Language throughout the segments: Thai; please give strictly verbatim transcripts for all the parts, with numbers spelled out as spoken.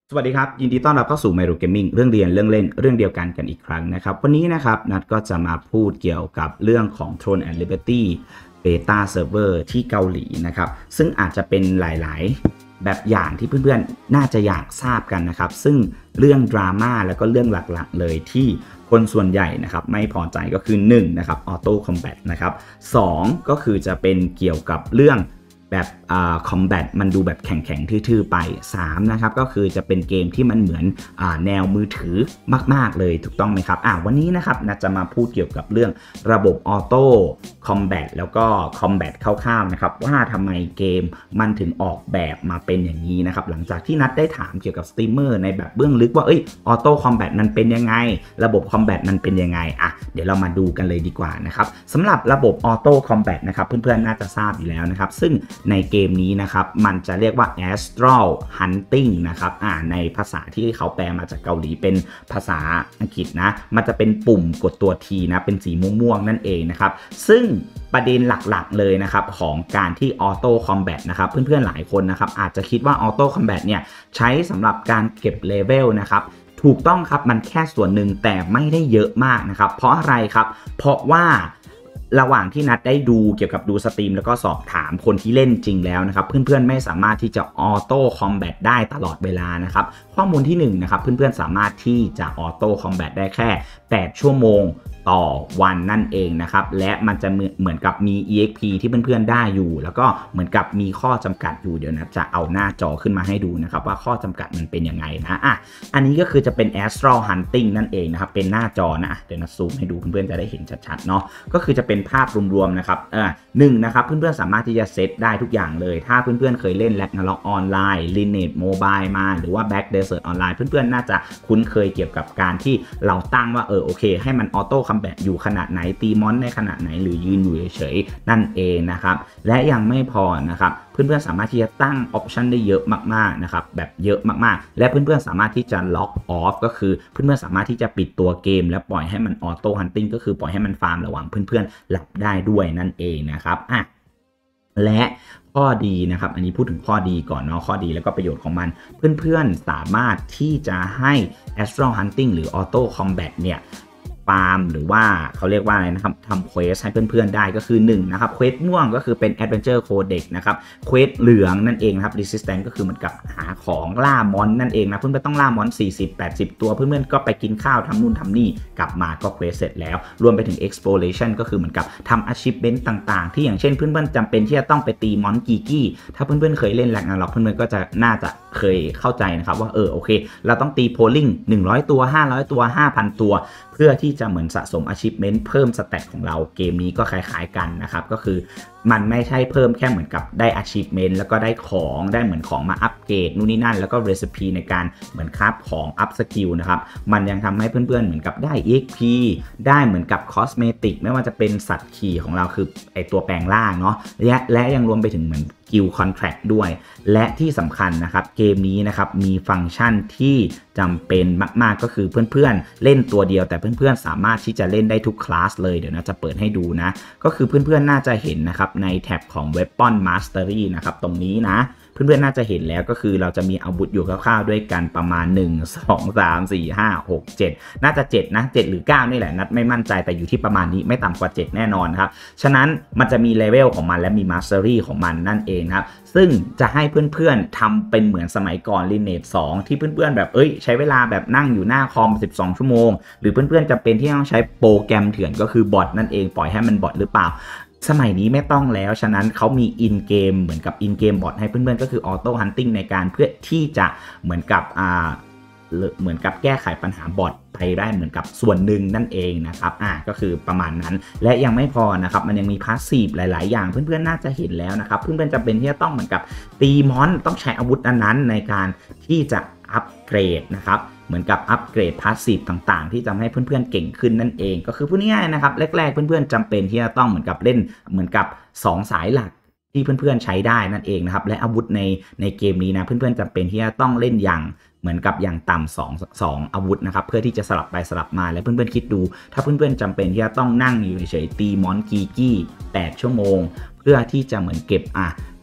สวัสดีครับยินดีต้อนรับเข้าสู่ Myro Gaming เรื่องเรียนเรื่องเล่นเรื่องเดียวกันกันอีกครั้งนะครับวันนี้นะครับนัดก็จะมาพูดเกี่ยวกับเรื่องของ Throne and Liberty Beta Server ที่เกาหลีนะครับซึ่งอาจจะเป็นหลายๆแบบอย่างที่เพื่อนๆน่าจะอยากทราบกันนะครับซึ่งเรื่องดราม่าแล้วก็เรื่องหลักๆเลยที่คนส่วนใหญ่นะครับไม่พอใจก็คือหนึ่งนะครับออโต้คอมแบทนะครับสองก็คือจะเป็นเกี่ยวกับเรื่องแบบอ่าคอมแบทมันดูแบบแข็งๆทื่อๆไปสามนะครับก็คือจะเป็นเกมที่มันเหมือนอ่าแนวมือถือมากๆเลยถูกต้องไหมครับอ่าวันนี้นะครับนะจะมาพูดเกี่ยวกับเรื่องระบบออโต้คอมแบทแล้วก็คอมแบทคร่าวๆนะครับว่าทำไมเกมมันถึงออกแบบมาเป็นอย่างนี้นะครับหลังจากที่นัดได้ถามเกี่ยวกับสตรีมเมอร์ในแบบเบื้องลึกว่าเอ้ยออโต้คอมแบทมันเป็นยังไงระบบคอมแบทมันเป็นยังไงอ่ะเดี๋ยวเรามาดูกันเลยดีกว่านะครับสำหรับระบบออโต้คอมแบทนะครับเพื่อนๆน่าจะทราบอยู่แล้วนะครับซึ่งในเกมนี้นะครับมันจะเรียกว่า Astral Hunting นะครับอ่าในภาษาที่เขาแปลมาจากเกาหลีเป็นภาษาอังกฤษนะมันจะเป็นปุ่มกดตัว T นะเป็นสีม่วงๆนั่นเองนะครับซึ่งประเด็นหลักๆเลยนะครับของการที่ออโต้คอมแบทนะครับเพื่อนๆหลายคนนะครับอาจจะคิดว่าออโต้คอมแบทเนี่ยใช้สำหรับการเก็บเลเวลนะครับถูกต้องครับมันแค่ส่วนหนึ่งแต่ไม่ได้เยอะมากนะครับเพราะอะไรครับเพราะว่าระหว่างที่นัดได้ดูเกี่ยวกับดูสตรีมแล้วก็สอบถามคนที่เล่นจริงแล้วนะครับเพื่อนๆไม่สามารถที่จะออโต้คอมแบทได้ตลอดเวลานะครับข้อมูลที่หนึ่งนะครับเพื่อนๆสามารถที่จะออโต้คอมแบทได้แค่แปดชั่วโมงต่อวันนั่นเองนะครับและมันจะเหมือนกับมี อี เอ็กซ์ พี ที่เพื่อนๆได้อยู่แล้วก็เหมือนกับมีข้อจำกัดอยู่เดี๋ยวนะจะเอาหน้าจอขึ้นมาให้ดูนะครับว่าข้อจำกัดมันเป็นยังไงนะอ่ะอันนี้ก็คือจะเป็น Astral Hunting นั่นเองนะครับเป็นหน้าจอนะเดี๋ยวนะซูมให้ดูเพื่อนๆจะได้เห็นชัดๆเนาะก็คือจะเป็นภาพรวมๆนะครับเออหนึ่งนะครับเพื่อนๆสามารถที่จะเซตได้ทุกอย่างเลยถ้าเพื่อนๆเคยเล่น Ragnarok ออนไลน์ Lineage Mobile มาหรือว่า Black Desert ออนไลน์เพื่อนๆน่าจะคุ้นเคยเกี่ยวกับการที่เราตั้งว่าเออโอเคให้มันออโต้คัมแบทอยู่ขนาดไหนตีมอนในขนาดไหนหรือยืนอยู่เฉยๆนั่นเองนะครับและยังไม่พอนะครับเพื่อนๆสามารถที่จะตั้งออปชันได้เยอะมากๆนะครับแบบเยอะมากๆและเพื่อนๆสามารถที่จะล็อกออฟก็คือเพื่อนๆสามารถที่จะปิดตัวเกมและปล่อยให้มันออโต้ฮันติ้งก็คือปล่อยให้มันฟาร์มระหว่างเพื่อนๆหลับได้ด้วยนั่นเองนะครับอ่ะและข้อดีนะครับอันนี้พูดถึงข้อดีก่อนเนาะข้อดีแล้วก็ประโยชน์ของมันเพื่อนๆสามารถที่จะให้ Astral Hunting หรือ Auto Combat เนี่ยฟาร์มหรือว่าเขาเรียกว่าอะไรนะครับทำเควสให้เพื่อนๆได้ก็คือหนึ่งนะครับเควสม่วงก็คือเป็น Adventure Codex นะครับเควสเหลืองนั่นเองนะครับ Resistance ก็คือเหมือนกับหาของล่ามอนนั่นเองนะเพื่อนๆต้องล่ามอนสี่สิบ แปดสิบตัวเพื่อนๆก็ไปกินข้าวทำนู่นทำนี่กลับมาก็เควสเสร็จแล้วรวมไปถึง Exploration ก็คือเหมือนกับทำ Achievement ต่างๆที่อย่างเช่นเพื่อนๆจำเป็นที่จะต้องไปตีมอนกีกี้ถ้าเพื่อนๆเคยเล่นแร็กนาร็อกเพื่อนๆก็จะน่าจะเคยเข้าใจนะครับว่าเออโอเคเราต้องตีโพลิ่งหนึ่งร้อยตัวห้าร้อยตัว ห้าพัน ตัวเพื่อที่จะเหมือนสะสม achievement เพิ่มสแตทของเราเกมนี้ก็คล้ายๆกันนะครับก็คือมันไม่ใช่เพิ่มแค่เหมือนกับได้ achievement แล้วก็ได้ของได้เหมือนของมาอัปเกรดนู่นนี่นั่นแล้วก็ recipe ในการเหมือนคราฟของ up skill นะครับมันยังทำให้เพื่อนๆเหมือนกับได้ อี เอ็กซ์ พี ได้เหมือนกับ cosmetic ไม่ว่าจะเป็นสัตว์ขี่ของเราคือไอตัวแปลงร่างเนาะและและยังรวมไปถึงเหมือนกิลคอนแทรคด้วยและที่สำคัญนะครับเกมนี้นะครับมีฟังก์ชันที่จำเป็นมากๆก็คือเพื่อนๆเล่นตัวเดียวแต่เพื่อนๆสามารถที่จะเล่นได้ทุกคลาสเลยเดี๋ยวนะจะเปิดให้ดูนะก็คือเพื่อนๆน่าจะเห็นนะครับในแท็บของ Weapon Mastery นะครับตรงนี้นะเพื่อนๆน่าจะเห็นแล้วก็คือเราจะมีอาวุธอยู่คร่าวๆด้วยกันประมาณหนึ่ง สอง สาม สี่ ห้า หก เจ็ดน่าจะเจ็ดนะเจ็ดหรือเก้านี่แหละนัดไม่มั่นใจแต่อยู่ที่ประมาณนี้ไม่ต่ำกว่าเจ็ดแน่นอนครับฉะนั้นมันจะมีเลเวลของมันและมี Mastery ของมันนั่นเองครับซึ่งจะให้เพื่อนๆทำเป็นเหมือนสมัยก่อน Lineage สองที่เพื่อนๆแบบเอ้ยใช้เวลาแบบนั่งอยู่หน้าคอมสิบสองชั่วโมงหรือเพื่อนๆจำเป็นที่ต้องใช้โปรแกรมเถื่อนก็คือบอทนั่นเองปล่อยให้มันบอทหรือเปล่าสมัยนี้ไม่ต้องแล้วฉะนั้นเขามีอินเกมเหมือนกับอินเกมบอทให้เพื่อนๆก็คือออโต้ฮันติ้งในการเพื่อที่จะเหมือนกับอ่าเหมือนกับแก้ไขปัญหาบอทไปได้เหมือนกับส่วนหนึ่งนั่นเองนะครับอ่าก็คือประมาณนั้นและยังไม่พอนะครับมันยังมีพาสซีฟหลายๆอย่างเพื่อนๆน่าจะเห็นแล้วนะครับเพื่อนๆจะเป็นที่จะต้องเหมือนกับตีมอนต้องใช้อาวุธนั้นๆในการที่จะอัปเกรดนะครับเหมือนกับอัปเกรดพาสซีฟต่างๆที่ทำให้เพื่อนๆเก่งขึ้นนั่นเองก็คือพูดง่ายๆนะครับแรกๆเพื่อนๆจำเป็นที่จะต้องเหมือนกับเล่นเหมือนกับสองสายหลักที่เพื่อนๆใช้ได้นั่นเองนะครับและอาวุธในในเกมนี้นะเพื่อนๆจำเป็นที่จะต้องเล่นอย่างเหมือนกับอย่างต่ำสอง สองอาวุธนะครับเพื่อที่จะสลับไปสลับมาและเพื่อนๆคิดดูถ้าเพื่อนๆจำเป็นที่จะต้องนั่งอยู่เฉยๆตีมอนกีกี้แปดชั่วโมงเพื่อที่จะเหมือนเก็บอ่ะ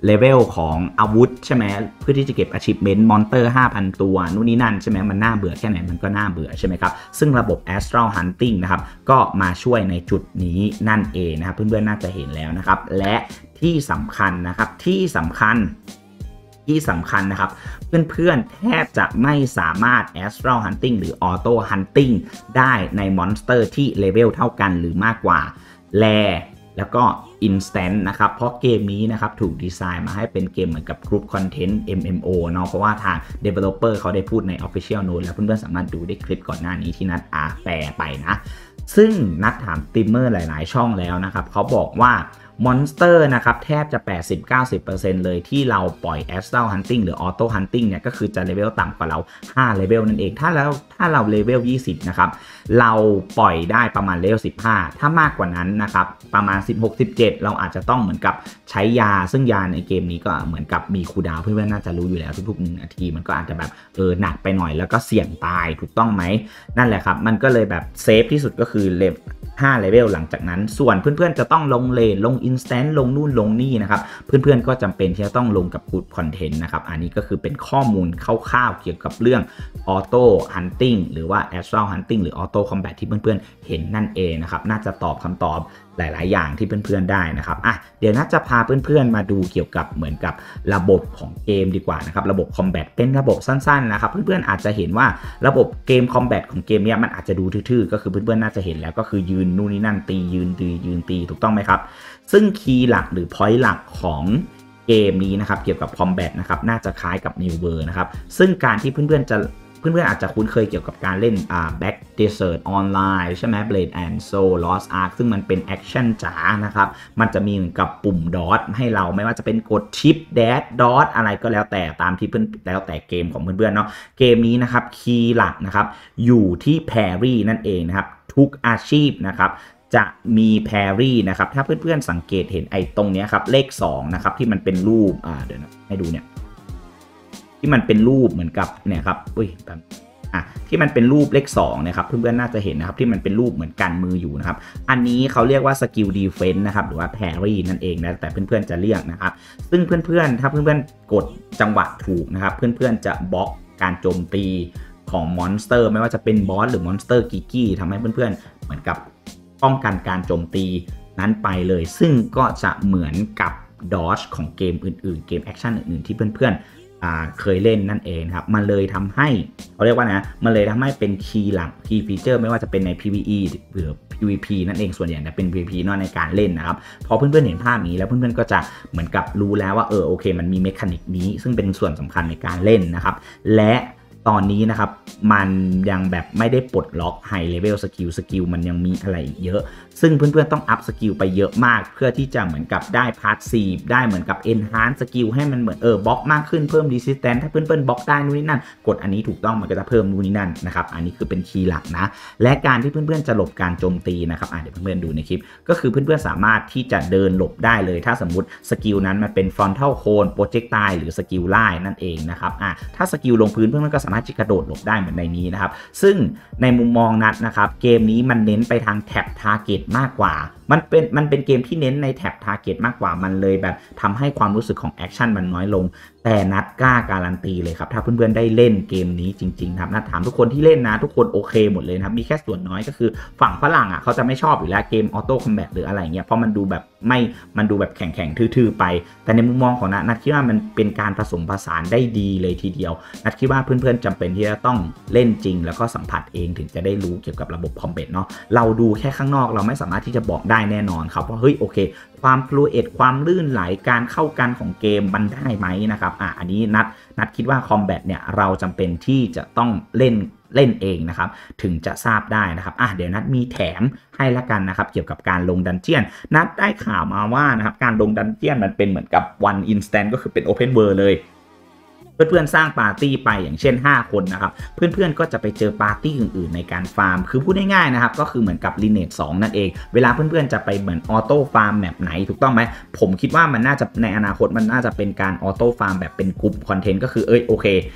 เลเวลของอาวุธใช่ไหมเพื่อที่จะเก็บ achievement มอนเตอร์ ห้าพัน ตัวนู่นนี่นั่นใช่ไหมมันน่าเบื่อแค่ไหนมันก็น่าเบื่อใช่ไหมครับซึ่งระบบ Astral Hunting นะครับก็มาช่วยในจุดนี้นั่นเองนะครับเพื่อนๆน่าจะเห็นแล้วนะครับและที่สำคัญนะครับที่สำคัญที่สำคัญนะครับเพื่อนๆแทบจะไม่สามารถ Astral Hunting หรือ Auto Hunting ได้ในมอนสเตอร์ที่เลเวลเท่ากันหรือมากกว่าแลแล้วก็ Instant นะครับเพราะเกมนี้นะครับถูกดีไซน์มาให้เป็นเกมเหมือนกับ Group Content เอ็ม เอ็ม โอ เนาะเพราะว่าทาง Developer เขาได้พูดใน Official Note แล้วเพื่อนๆสามารถดูได้คลิปก่อนหน้านี้ที่นัดอาแปลไปนะซึ่งนัดถามสตรีมเมอร์หลายๆช่องแล้วนะครับเขาบอกว่ามอนสเตอร์นะครับแทบจะ แปดสิบถึงเก้าสิบเปอร์เซ็นต์ เลยที่เราปล่อย Astral Hunting หรือ Auto Hunting เนี่ยก็คือจะเลเวลต่ำกว่าเราห้าเลเวลนั่นเองถ้าแล้วถ้าเราเลเวลยี่สิบนะครับเราปล่อยได้ประมาณเลเวลสิบห้าถ้ามากกว่านั้นนะครับประมาณสิบหก สิบเจ็ดเราอาจจะต้องเหมือนกับใช้ยาซึ่งยาในเกมนี้ก็เหมือนกับมีคูลดาวน์เพื่อนๆน่าจะรู้อยู่แล้วทุกๆหนึ่งนาทีมันก็อาจจะแบบเออหนักไปหน่อยแล้วก็เสี่ยงตายถูกต้องไหมนั่นแหละครับมันก็เลยแบบเซฟที่สุดก็คือเลเวลห้าเลเวลหลังจากนั้นส่วนเพื่อนๆจะต้องลงเลนลง Instant ลงนู่นลงนี่นะครับเพื่อนๆก็จำเป็นที่จะต้องลงกับ Good Content นะครับอันนี้ก็คือเป็นข้อมูลคร่าวๆเกี่ยวกับเรื่อง Auto Hunting หรือว่า Astral Hunting หรือ Auto Combat ที่เพื่อนๆเห็นนั่นเองนะครับน่าจะตอบคำตอบหลายๆอย่างที่เพื่อนๆได้นะครับอ่ะเดี๋ยวน่าจะพาเพื่อนๆมาดูเกี่ยวกับเหมือนกับระบบของเกมดีกว่านะครับระบบ Combat เป็นระบบสั้นๆนะครับเพื่อนๆอาจจะเห็นว่าระบบเกม Combat ของเกมเนี้ยมันอาจจะดูทื่อๆก็คือเพื่อนๆน่าจะเห็นแล้วก็คือยืนนู่นนี่นั่นตียืนตียืนตีถูกต้องไหมครับซึ่งคีย์หลักหรือ point หลักของเกมนี้นะครับเกี่ยวกับ Combat นะครับน่าจะคล้ายกับ New World นะครับซึ่งการที่เพื่อนๆจะเพื่อนๆอาจจะคุ้นเคยเกี่ยวกับการเล่นอ่า Back Desert Online ใช่ไหม Blade and Soul Lost Ark ซึ่งมันเป็นแอคชั่นจ๋านะครับมันจะมีเหมือนกับปุ่มดอทให้เราไม่ว่าจะเป็นกดชิปแดชดอทอะไรก็แล้วแต่ตามที่เพื่อนแล้วแต่เกมของเพื่อนๆเนาะเกมนี้นะครับคีย์หลักนะครับอยู่ที่แพรี่นั่นเองนะครับทุกอาชีพนะครับจะมีแพรี่นะครับถ้าเพื่อนๆสังเกตเห็นไอ้ตรงนี้ครับเลขสองนะครับที่มันเป็นรูปอ่าเดี๋ยวนะให้ดูเนี่ยที่มันเป็นรูปเหมือนกับเนี่ยครับอุ้ยแบบอ่ะที่มันเป็นรูปเลขสองนะครับเพื่อนๆน่าจะเห็นนะครับที่มันเป็นรูปเหมือนกันมืออยู่นะครับอันนี้เขาเรียกว่าสกิลดีเฟนส์นะครับหรือว่าแพรี่นั่นเองนะแต่เพื่อนๆจะเรียกนะครับซึ่งเพื่อนๆถ้าเพื่อนๆกดจังหวะถูกนะครับเพื่อนๆจะบล็อกการโจมตีของมอนสเตอร์ไม่ว่าจะเป็นบอสหรือมอนสเตอร์กิกกี้ทำให้เพื่อนๆเหมือนกับป้องกันการโจมตีนั้นไปเลยซึ่งก็จะเหมือนกับดอ g ของเกมอื่นๆเกมแอคชั่นอื่นๆที่เพื่อนๆเคยเล่นนั่นเองครับมันเลยทำให้เขาเรียกว่านะมันเลยทำให้เป็นคีย์หลักคีย์ฟีเจอร์ไม่ว่าจะเป็นใน พี วี อี หรือ พี วี พี นั่นเองส่วนใหญ่จะเป็น พี วี พี เนาะในการเล่นนะครับพอเพื่อนๆเห็นภาพนี้แล้วเพื่อนๆก็จะเหมือนกับรู้แล้วว่าเออโอเคมันมีเมคานิกนี้ซึ่งเป็นส่วนสำคัญในการเล่นนะครับและตอนนี้นะครับมันยังแบบไม่ได้ปลดล็อกไฮเลเวลสกิลสกิลมันยังมีอะไรเยอะซึ่งเพื่อนๆต้องอัพสกิลไปเยอะมากเพื่อที่จะเหมือนกับได้พาสซีฟได้เหมือนกับ enhance สกิลให้มันเหมือนเออบล็อกมากขึ้นเพิ่ม resistance ถ้าเพื่อนๆบล็อกได้นู่นนี่นั่นกดอันนี้ถูกต้องมันก็จะเพิ่มนู่นนี่นั่นนะครับอันนี้คือเป็นคีย์หลักนะและการที่เพื่อนๆจะหลบการโจมตีนะครับอ่ะเดี๋ยวเพื่อนๆดูในคลิปก็คือเพื่อนๆสามารถที่จะเดินหลบได้เลยถ้าสมมุติสกิลนั้นมันเป็น frontal cone projectile หรือสกิลไล่นั่นเองนะครับอ่ะถ้าสกิลลงพื้นเพื่อนๆก็สามารถจะกระโดดหลบได้เหมือนในนี้นะครับซึ่งในมุมมองนัดนะครับเกมนี้มันเน้นไปทางแท็บ target มากกว่ามันเป็นมันเป็นเกมที่เน้นในแท็บ target มากกว่ามันเลยแบบทำให้ความรู้สึกของแอคชั่นมันน้อยลงแต่นัดกล้าการันตีเลยครับถ้าเพื่อนๆได้เล่นเกมนี้จริงๆครับนัดถามทุกคนที่เล่นนะทุกคนโอเคหมดเลยนะครับมีแค่ส่วนน้อยก็คือฝั่งฝรั่งอ่ะเขาจะไม่ชอบอยู่แล้วเกมออโต้คอมแบทหรืออะไรเงี้ยเพราะมันดูแบบไม่มันดูแบบแข็งๆทื่อๆไปแต่ในมุมมองของนัดนัดคิดว่ามันเป็นการผสมผสานได้ดีเลยทีเดียวนัดคิดว่าเพื่อนๆจำเป็นที่จะต้องเล่นจริงแล้วก็สัมผัสเองถึงจะได้รู้เกี่ยวกับระบบคอมแบทเนาะเราดูแค่ข้างนอกเราไม่สามารถที่จะบอกได้แน่นอนครับว่าเฮ้ยโอเคความฟลูอิดความลื่นไหลการเข้ากันของเกมมันได้ไหมนะครับอ่ะอันนี้นัดนัดคิดว่าคอมแบทเนี่ยเราจำเป็นที่จะต้องเล่นเล่นเองนะครับถึงจะทราบได้นะครับอ่ะเดี๋ยวนัดมีแถมให้ละกันนะครับเกี่ยวกับการลงดันเจียนนัดได้ข่าวมาว่านะครับการลงดันเจียนมันเป็นเหมือนกับ one instant ก็คือเป็น open world เลยเพื่อนๆสร้างปาร์ตี้ไปอย่างเช่นห้าคนนะครับเพื่อนๆก็จะไปเจอปาร์ตี้อื่นๆในการฟาร์มคือพูดง่ายๆนะครับก็คือเหมือนกับ Lineage สองนั่นเองเวลาเพื่อนๆจะไปเหมือนออโต้ฟาร์มแบบไหนถูกต้องไหมผมคิดว่ามันน่าจะในอนาคตมันน่าจะเป็นการออโต้ฟาร์มแบบเป็นกลุ่มคอนเทนต์ก็คือเอ้ยโอเค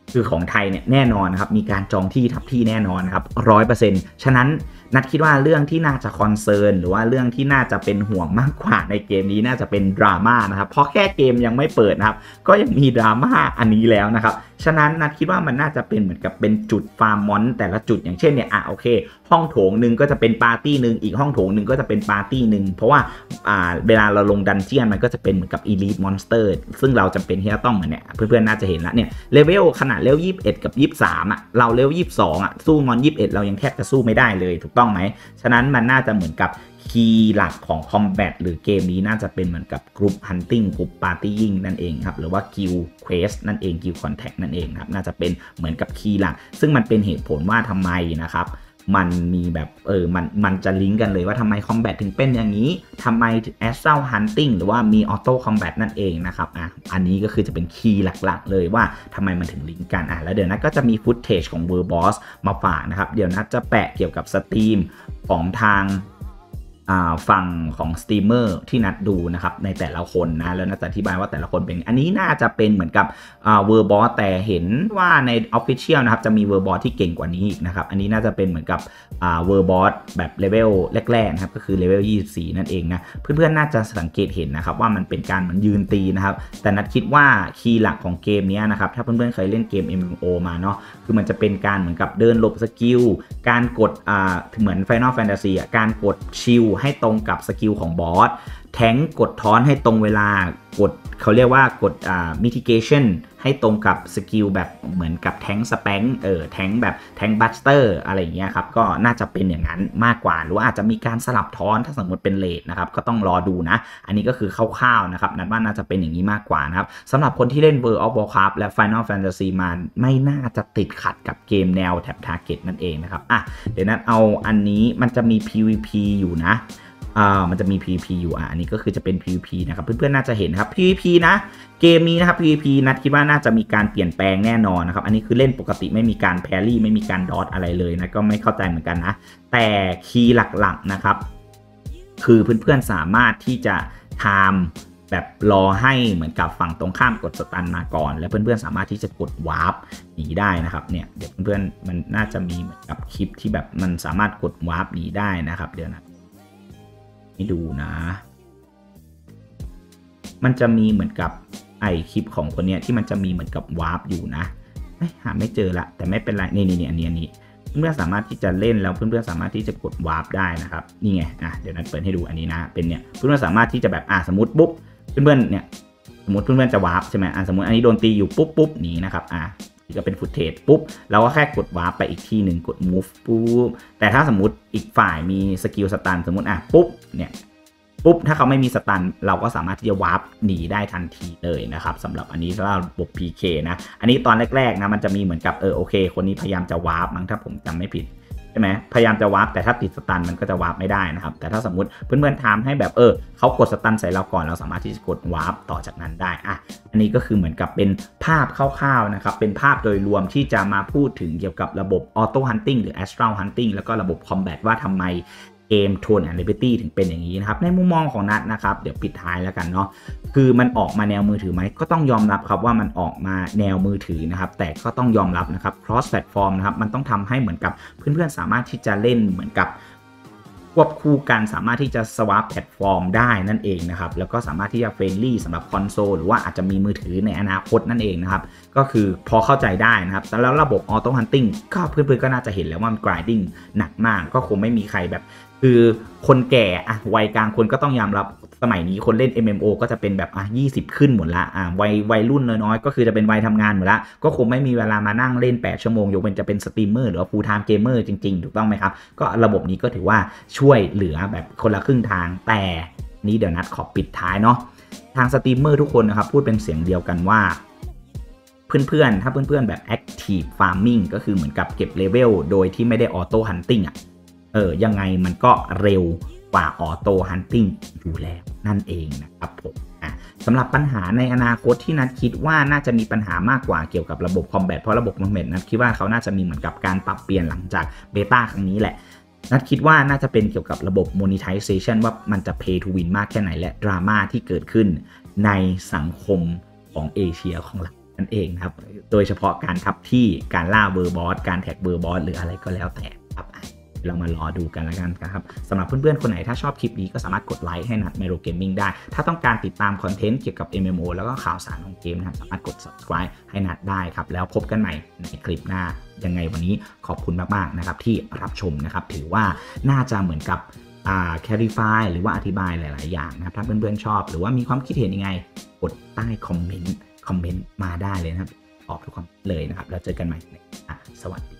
คือของไทยเนี่ยแน่นอนนะครับมีการจองที่ทับที่แน่นอนครับร้อยเปอร์เซ็นต์ฉะนั้นนัดคิดว่าเรื่องที่น่าจะคอนเซิร์นหรือว่าเรื่องที่น่าจะเป็นห่วงมากกว่าในเกมนี้น่าจะเป็นดราม่านะครับเพราะแค่เกมยังไม่เปิดนะครับก็ยังมีดราม่าอันนี้แล้วนะครับฉะนั้นนัดคิดว่ามันน่าจะเป็นเหมือนกับเป็นจุดฟาร์มมอนแต่ละจุดอย่างเช่นเนี่ยอ่ะโอเคห้องโถงหนึ่งก็จะเป็นปาร์ตี้หนึ่งอีกห้องโถงหนึ่งก็จะเป็นปาร์ตี้หนึ่งเพราะว่าอ่าเวลาเราลงดันเจียนมันก็จะเป็นเหมือนกับอีลิทมอนสเตอร์ซึ่งเราจำเป็นที่จะต้องเหมือนเนี่ยเพื่อนๆน่าจะเห็นแล้วเนี่ยเลเวลขนาดเลเวลยี่สิบเอ็ดกับยี่สิบสามอ่ะเราเลเวลยี่สิบสองอ่ะสู้มอนยี่สิบเอ็ดเรายังแทบจะสู้ไม่ได้เลยถูกต้องไหมฉะนั้นมันน่าจะเหมือนกับคีย์หลักของคอมแบทหรือเกมนี้น่าจะเป็นเหมือนกับกรุ๊ปฮันติงกรุ๊ปปาร์ตี้ยิงนั่นเองครับหรือว่ากิลเควสนั่นเองกิลคอนแทคนั่นเองครับน่าจะเป็นเหมือนกับคีย์หลักซึ่งมันเป็นเหตุผลว่าทำไมนะครับมันมีแบบเออมันมันจะลิงก์กันเลยว่าทำไมคอมแบทถึงเป็นอย่างนี้ทำไมแอสเซลฮันติงหรือว่ามีออโต้คอมแบทนั่นเองนะครับอ่ะอันนี้ก็คือจะเป็นคีย์หลักๆเลยว่าทำไมมันถึงลิงก์กันอ่ะแล้วเดี๋ยวนัทก็จะมีฟุตเทจของเวอร์บอสมาฝากนะครับเดี๋ยวนัทจะแปะเกี่ยวกับสตรีมของทางฝั่งของสตรีมเมอร์ที่นัดดูนะครับในแต่ละคนนะแล้วนัดจะอธิบายว่าแต่ละคนเป็นอันนี้น่าจะเป็นเหมือนกับเวอร์บอสแต่เห็นว่าใน Official นะครับจะมีเวอร์บอสที่เก่งกว่านี้อีกนะครับอันนี้น่าจะเป็นเหมือนกับเวอร์บอสแบบเลเวลแรกๆนะครับก็คือเลเวลยี่สิบสี่นั่นเองนะเพื่อนๆน่าจะสังเกตเห็นนะครับว่ามันเป็นการเหมือนยืนตีนะครับแต่นัดคิดว่าคีย์หลักของเกมนี้นะครับถ้าเพื่อนๆเคยเล่นเกม เอ็ม เอ็ม โอ มาเนาะคือมันจะเป็นการเหมือนกับเดินหลบสกิลการกดเหมือน Final Fantasy อ่ะการกดชิลให้ตรงกับสกิลของบอสแทงกดทอนให้ตรงเวลากดเขาเรียกว่ากดอ่า mitigation ให้ตรงกับสกิลแบบเหมือนกับแทงสแปงเออแทงแบบแทงบัสเตอร์อะไรอย่างเงี้ยครับก็น่าจะเป็นอย่างนั้นมากกว่าหรือว่าอาจจะมีการสลับทอนถ้าสมมติเป็นเลทนะครับก็ต้องรอดูนะอันนี้ก็คือคร่าวๆนะครับนัดว่าน่าจะเป็นอย่างนี้มากกว่านะครับสำหรับคนที่เล่น World of Warcraft และ Final Fantasy มาไม่น่าจะติดขัดกับเกมแนว Tap Target นั่นเองนะครับอ่ะเดี๋ยวนัดเอาอันนี้มันจะมี พี วี พี อยู่นะอ่ามันจะมี พี วี พี อยู่อ่ะอันนี้ก็คือจะเป็น พี วี พี นะครับเพื่อนๆน่าจะเห็นครับ พี วี พี นะเกมนี้นะครับ พี วี พี นัดคิดว่าน่าจะมีการเปลี่ยนแปลงแน่นอนนะครับอันนี้คือเล่นปกติไม่มีการแพรี่ไม่มีการดอทอะไรเลยนะก็ไม่เข้าใจเหมือนกันนะแต่คีย์หลักๆนะครับคือเพื่อนๆสามารถที่จะทำแบบรอให้เหมือนกับฝั่งตรงข้ามกดสตันมาก่อนแล้วเพื่อนๆสามารถที่จะกดวาร์ปหนีได้นะครับเนี่ยเดี๋ยวเพื่อนๆมันน่าจะมีเหมือนกับคลิปที่แบบมันสามารถกดวาร์ปหนีได้นะครับเดี๋ยวนะให้ดูนะมันจะมีเหมือนกับไอคลิปของคนเนี้ยที่มันจะมีเหมือนกับวาร์ปอยู่นะหาไม่เจอละแต่ไม่เป็นไรนี่นี่อันนี้อันนี้เพื่อนๆสามารถที่จะเล่นแล้วเพื่อนๆสามารถที่จะกดวาร์ปได้นะครับนี่ไงอ่ะเดี๋ยวนั้นเปิดให้ดูอันนี้นะเป็นเนี่ยเพื่อนๆสามารถที่จะแบบอ่ะสมมติปุ๊บเพื่อนๆเนี่ยสมมติเพื่อนๆจะวาร์ปใช่ไหมอ่ะสมมติอันนี้โดนตีอยู่ปุ๊บปุ๊บหนีนะครับอ่ะก็เป็นฟุตเทจปุ๊บเราก็แค่กดวาร์ปไปอีกที่หนึ่งกด move ปุ๊บแต่ถ้าสมมติอีกฝ่ายมีสกิลสตันสมมติอ่ะปุ๊บเนี่ยปุ๊บถ้าเขาไม่มีสตันเราก็สามารถที่จะวาร์ปหนีได้ทันทีเลยนะครับสำหรับอันนี้สำหรับระบบ พี เค นะอันนี้ตอนแรกๆนะมันจะมีเหมือนกับเออโอเคคนนี้พยายามจะวาร์ปมั้งถ้าผมจำไม่ผิดใช่ไหมพยายามจะวาร์ปแต่ถ้าติดสตันมันก็จะวาร์ปไม่ได้นะครับแต่ถ้าสมมติเพื่อนๆทำให้แบบเออเขากดสตันใส่เราก่อนเราสามารถที่จะกดวาร์ปต่อจากนั้นได้อ่ะอันนี้ก็คือเหมือนกับเป็นภาพคร่าวๆนะครับเป็นภาพโดยรวมที่จะมาพูดถึงเกี่ยวกับระบบออโต้ฮันติงหรือแอสตรัลฮันติงแล้วก็ระบบคอมแบทว่าทำไมเกม Throne and Liberty ถึงเป็นอย่างนี้นะครับในมุมมองของนัทนะครับเดี๋ยวปิดท้ายแล้วกันเนาะคือมันออกมาแนวมือถือไหมก็ต้องยอมรับครับว่ามันออกมาแนวมือถือนะครับแต่ก็ต้องยอมรับนะครับ cross platform นะครับมันต้องทำให้เหมือนกับเพื่อนๆสามารถที่จะเล่นเหมือนกับควบคู่กันสามารถที่จะ swap แพลตฟอร์มได้นั่นเองนะครับแล้วก็สามารถที่จะเฟรนลี่สำหรับคอนโซลหรือว่าอาจจะมีมือถือในอนาคตนั่นเองนะครับก็คือพอเข้าใจได้นะครับแต่แล้วระบบ Auto Hunting ก็เพื่อนๆก็น่าจะเห็นแล้วว่ามัน grinding หนักมากก็คงไม่มีใครแบบคือคนแก่อะวัยกลางคนก็ต้องยอมรับสมัยนี้คนเล่น เอ็ม เอ็ม โอ ก็จะเป็นแบบอ่ะยี่สิบขึ้นหมดละอ่ะวัยวัยรุ่นน้อยๆก็คือจะเป็นวัยทำงานหมดละก็คงไม่มีเวลามานั่งเล่นแปดชั่วโมงยกเว้นจะเป็นสตรีมเมอร์หรือว่า full time gamer จริงๆถูกต้องไหมครับก็ระบบนี้ก็ถือว่าช่วยเหลือแบบคนละครึ่งทางแต่นี้เดี๋ยวนัดขอปิดท้ายเนาะทางสตรีมเมอร์ทุกคนนะครับพูดเป็นเสียงเดียวกันว่าเพื่อนๆถ้าเพื่อนๆแบบ active farming ก็คือเหมือนกับเก็บเลเวลโดยที่ไม่ได้ auto hunting อ่ะเออยังไงมันก็เร็วกว่า auto hunting อยู่แล้วนั่นเองนะครับผมอ่ะสำหรับปัญหาในอนาคตที่นัดคิดว่าน่าจะมีปัญหามากกว่าเกี่ยวกับระบบ combat เพราะระบบ combat นัดคิดว่าเขาน่าจะมีเหมือนกับการปรับเปลี่ยนหลังจากเบต้าครั้งนี้แหละนัดคิดว่าน่าจะเป็นเกี่ยวกับระบบ monetization ว่ามันจะ pay to win มากแค่ไหนและดราม่าที่เกิดขึ้นในสังคมของเอเชียของเรานั่นเองครับโดยเฉพาะการทับที่การล่าเบอร์บอสการแท็กเบอร์บอสหรืออะไรก็แล้วแต่ครับเรามารอดูกันแล้วกันครับสำหรับเพื่อนๆคนไหนถ้าชอบคลิปนี้ก็สามารถกดไลค์ให้นัด Mero Gaming ได้ถ้าต้องการติดตามคอนเทนต์เกี่ยวกับ เอ็ม เอ็ม โอ แล้วก็ข่าวสารของเกมนะครับสามารถกด subscribe ให้นัดได้ครับแล้วพบกันใหม่ในคลิปหน้ายังไงวันนี้ขอบคุณมากๆนะครับที่รับชมนะครับถือว่าน่าจะเหมือนกับอ่า clarify หรือว่าอธิบายหลายๆอย่างนะครับถ้าเพื่อนๆชอบหรือว่ามีความคิดเห็นยังไงกดใต้คอมเมนต์คอมเมนต์มาได้เลยนะครับตอบทุกคอมเมนต์เลยนะครับแล้วเจอกันใหม่ในสวัสดี